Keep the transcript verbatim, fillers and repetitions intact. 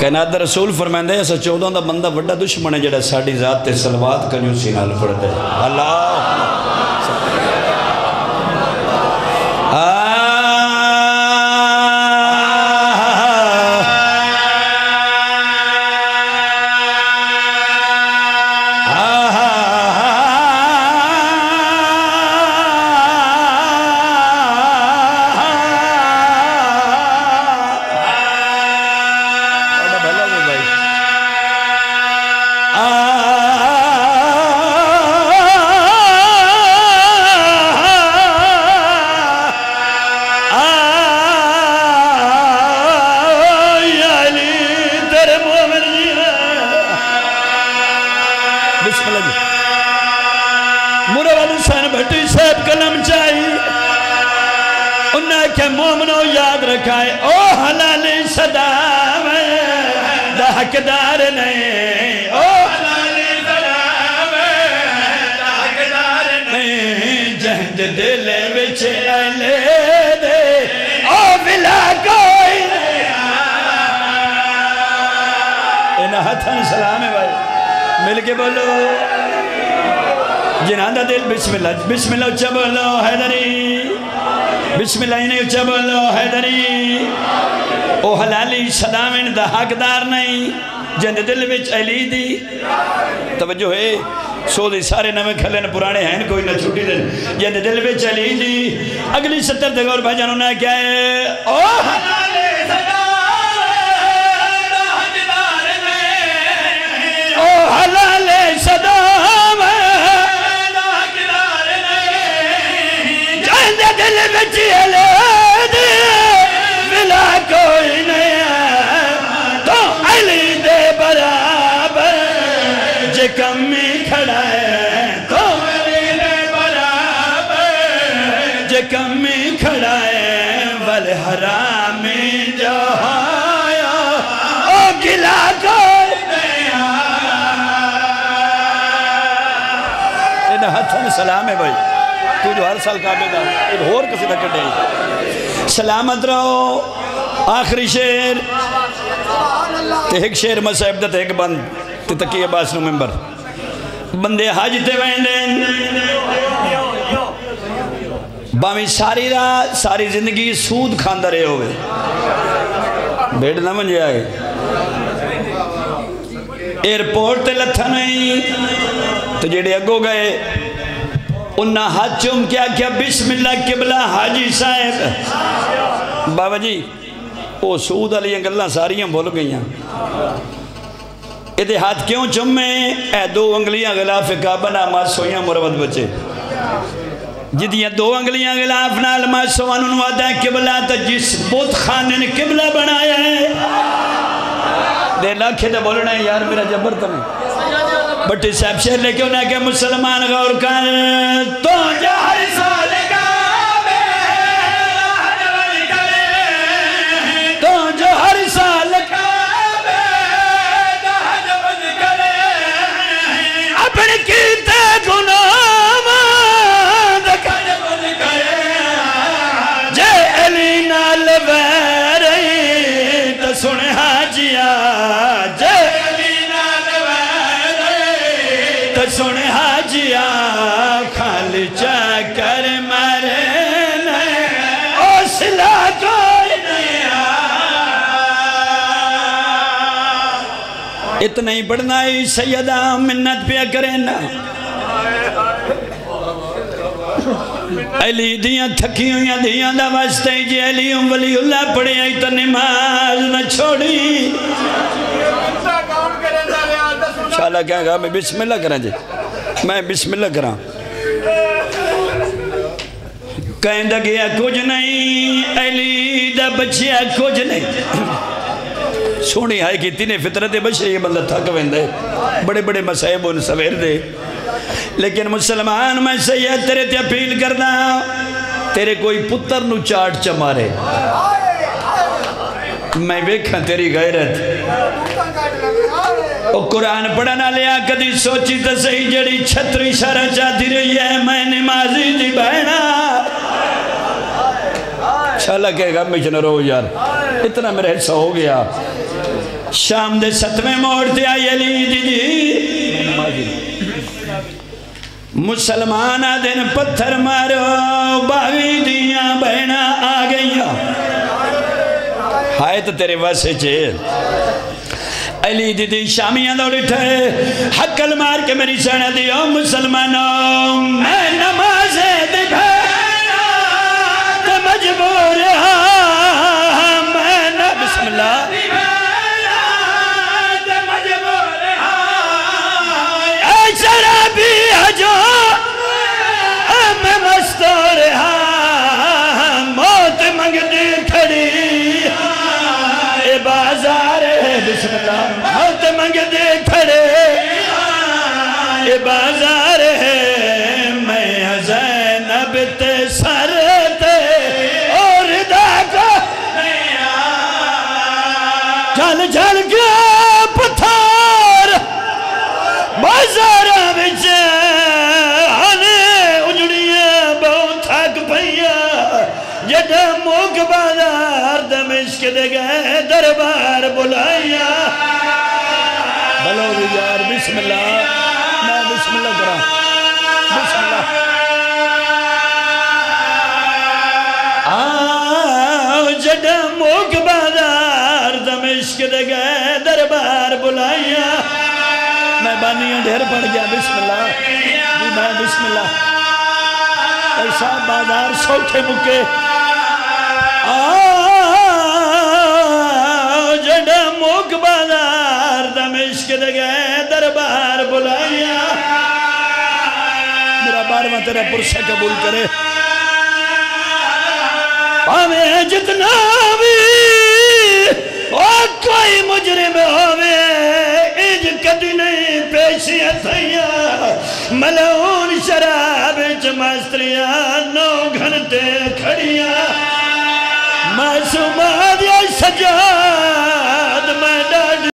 کائنات دا رسول فرمائندہ ہے ایسا چودہ دا بندہ بڑا دشمن ہے جڑا ساڑی ذات تے سلوات کنجوسی نال پڑھتا ہے اللہ حقدار نہیں او حلالی سلام دا حقدار نہیں جہد دل وچ لے دے او بلا کوئی نہیں انہا ہتھاں سلام ہے بھائی مل کے بولو جنہاں دا دل بسم اللہ بسم اللہ اچھا بولو حیدری بسم اللہ انہیں اچھا بولو حیدری او حلالی صدامن دا حقدار نہیں جند دل وچ علی دی توجہ ہے سو دی سارے نمے کھلن پرانے ہیں کوئی نہ چھوٹی دن جند دل وچ علی دی اگلی ستر دے گور بھائی جانوں نے کیا ہے او حلالی صدامن دا حقدار نہیں او حلالی صدامن دا حقدار نہیں جند دل وچ علی دی بلا کوئی نہیں تو علی دے برابر جے کمی کھڑا ہے تو علی دے برابر جے کمی کھڑا ہے والحرامی جو آیا او گلا کوئی نہیں انہا ہتھن سلام ہے بھائی تو جو ہر سال کعبے دا ایک اور کسی نہ کٹے سلامت رہو آخری شیر تے ایک شیر مسائب دا تے ایک بند تے تقیہ باس نو ممبر بندے حاج تے ویندین بامی ساری رات ساری زندگی سود کھاندہ رہے ہوئے بیٹھ نہ منجے آئے ایرپورٹ تے لتھا نہیں تو جیڑے اگو گئے انہا ہاتھ چوم کیا کیا بسم اللہ قبلہ حاجی صاحب بابا جی وہ سعود علیہ انگلہ ساریاں بھول گئیاں ادھے ہاتھ کیوں چومے اے دو انگلیاں غلاف کعبہ ناماز سویاں مروت بچے جدیاں دو انگلیاں غلاف نالماز سوان انوادہ قبلہ تا جس بودھ خانے نے قبلہ بنایا ہے دے لاکھے دا بولنا ہے یار میرا جبر تمہیں بٹی صاحب شہر لے کے انہیں کہ مسلمان غور کر تو جہر سال کعبے حجر کرے تو جہر سال کعبے حجر کرے اپنے کیتے گناہ حجر کرے جے علی نال ویرئی تو سنے حاجیہ جے سن حاجیہ خالی چاکر مرنے اوسلا کوئی نہیں اتنا ہی پڑھنا ہی سیدہ منت پیا کرنا علی دیاں تھکی ہوئیاں دیاں دا واسطے جی علی ولی اللہ پڑھے آئی تو نماز نہ چھوڑی شاءاللہ کہاں گا میں بسم اللہ کریں جی میں بسم اللہ کریں کہیں دا گیا کچھ نہیں علی دا بچیا کچھ نہیں سونی آئے کی تینے فطرت بشری یہ بندہ تھک ویندے بڑے بڑے مسائب ان سویر دے لیکن مسلمان میں سید تیرے تے اپیل کرنا تیرے کوئی پتر نو چاٹ چمارے میں بیکھاں تیری غیرت او قرآن پڑھنا لیا کدی سوچی تا صحیح جڑی چھتری شرح چاہتی رہی ہے میں نمازی جی بہنا شاءاللہ کہے گا مجھے نہ رو یار اتنا میرا حصہ ہو گیا شام دے ستویں موڑ تے آئی علی دی دی مسلمانہ دن پتھر مارو باوی دیاں بہنہ آ گئیاں ہائے تو تیرے واسے چیل علی دی دی شامیاں دوڑ اٹھے حقل مار کے میری سنہ دیو مسلمانوں میں نماز دی بھینا تے مجبور ہاں میں نہ بسم اللہ شرابی حجو میں مستور ہاں موت منگ دی کھڑی اے بازار ہے بسم اللہ موت منگ دی کھڑے اے بازار ہے میں زینب تے سر تے اور دا کو جل جل گیا پتھار بازار بچے آنے اجڑیاں بہت تھک پہیا جدہ موک بازار دمشق دے گئے دربار بلائیا بلو یار بسم اللہ میں بسم اللہ کرا بسم اللہ آہ جدہ موک بازار دمشق دے گئے دربار بلائیا میں بانیاں ڈھیر پڑ گیا بسم اللہ جی میں بسم اللہ ایسا بازار سوکھے مکے جڑا موک بازار دمشق دے گئے دربار بلائیا میرا بارواں تیرا پرسہ قبول کرے پاویں جتنا بھی اور کوئی مجرم ہوئے اج کدی نہیں پیشی اتھیا ملعون شراب چمستریاں نو گھنٹے کھڑیاں معصومات یا سجا